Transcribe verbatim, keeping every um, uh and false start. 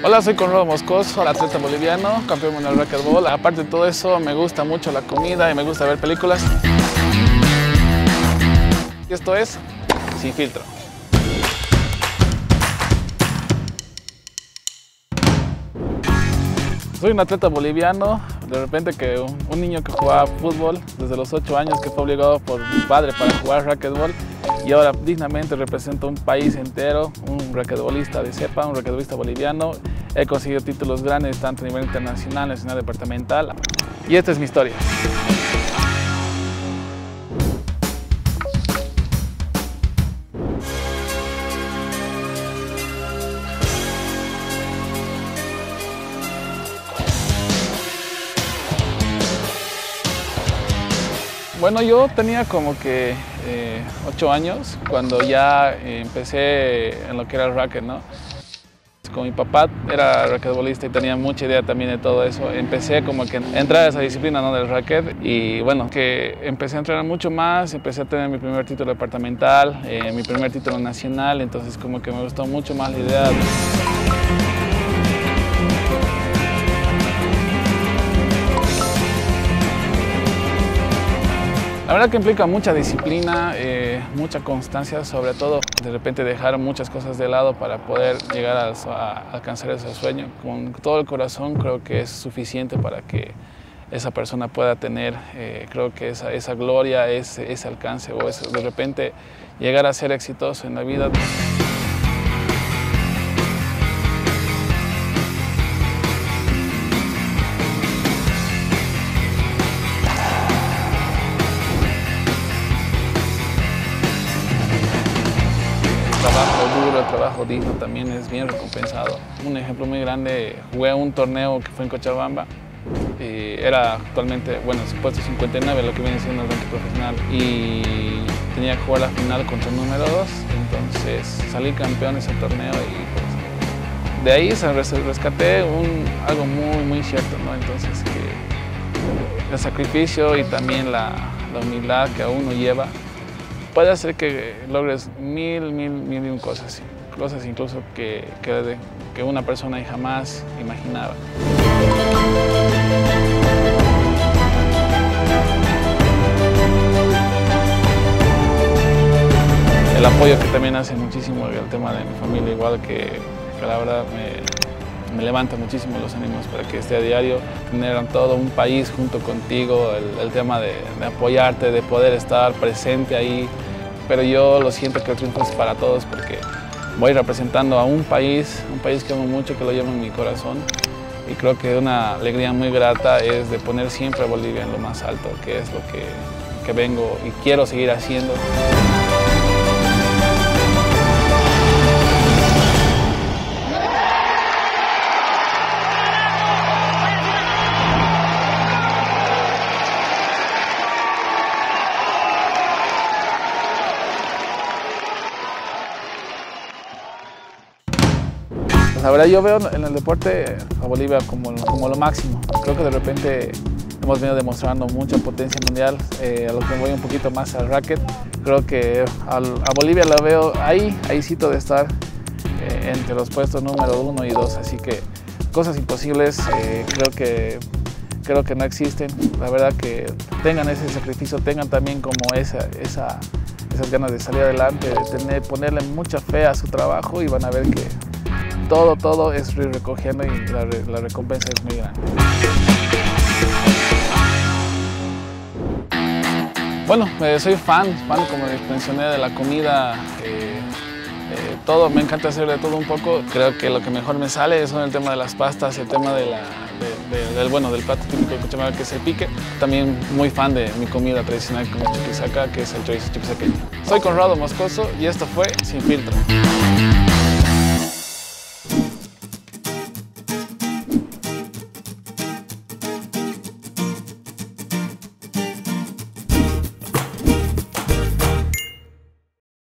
Hola, soy Conrado Moscoso, atleta boliviano, campeón mundial de racquetball. Aparte de todo eso, me gusta mucho la comida y me gusta ver películas. Y esto es Sin Filtro. Soy un atleta boliviano, de repente que un, un niño que jugaba fútbol desde los ocho años, que fue obligado por mi padre para jugar racquetball, y ahora dignamente represento un país entero, un racquetbolista de cepa, un racquetbolista boliviano. He conseguido títulos grandes tanto a nivel internacional, nacional, departamental, y esta es mi historia. Bueno, yo tenía como que eh, ocho años cuando ya eh, empecé en lo que era el racket, ¿no? Como mi papá era racquetbolista y tenía mucha idea también de todo eso, empecé como que a entrar a esa disciplina, ¿no?, del racket, y bueno, que empecé a entrenar mucho más, empecé a tener mi primer título departamental, eh, mi primer título nacional, entonces como que me gustó mucho más la idea. La verdad que implica mucha disciplina, eh, mucha constancia, sobre todo de repente dejar muchas cosas de lado para poder llegar a, a alcanzar ese sueño. Con todo el corazón creo que es suficiente para que esa persona pueda tener, eh, creo que esa, esa gloria, ese, ese alcance o ese, de repente llegar a ser exitoso en la vida. El trabajo duro, el trabajo digno también es bien recompensado. Un ejemplo muy grande, jugué un torneo que fue en Cochabamba. Y era actualmente, bueno, puesto cincuenta y nueve, lo que viene siendo el ranking profesional. Y tenía que jugar la final contra el número dos, entonces salí campeón de ese torneo y pues, de ahí rescaté un, algo muy, muy cierto, ¿no? Entonces, que el sacrificio y también la, la humildad que a uno lleva puede hacer que logres mil, mil, mil y un cosas, cosas incluso que, que, que una persona jamás imaginaba. El apoyo que también hace muchísimo el tema de mi familia, igual que, que la verdad me, me levanta muchísimo los ánimos para que esté a diario, tener todo un país junto contigo, el, el tema de, de apoyarte, de poder estar presente ahí. Pero yo lo siento que el triunfo es para todos porque voy representando a un país, un país que amo mucho, que lo llevo en mi corazón. Y creo que una alegría muy grata es de poner siempre a Bolivia en lo más alto, que es lo que, que vengo y quiero seguir haciendo. La verdad, yo veo en el deporte a Bolivia como, como lo máximo. Creo que de repente hemos venido demostrando mucha potencia mundial, eh, a lo que voy un poquito más al racket. Creo que al, a Bolivia la veo ahí, ahícito de estar eh, entre los puestos número uno y dos, así que cosas imposibles eh, creo que, creo que no existen. La verdad que tengan ese sacrificio, tengan también como esa, esa, esas ganas de salir adelante, de tener, ponerle mucha fe a su trabajo y van a ver que todo, todo es ir recogiendo y la, la recompensa es muy grande. Bueno, eh, soy fan, fan, como les mencioné, de la comida, eh, eh, todo, me encanta hacer de todo un poco. Creo que lo que mejor me sale es el tema de las pastas, el tema de la, de, de, del, bueno, del plato típico de Cochabamba, que es el pique. También muy fan de mi comida tradicional como chuquisaca, que es el chorizo chuquisaqueño. Soy Conrado Moscoso y esto fue Sin Filtro.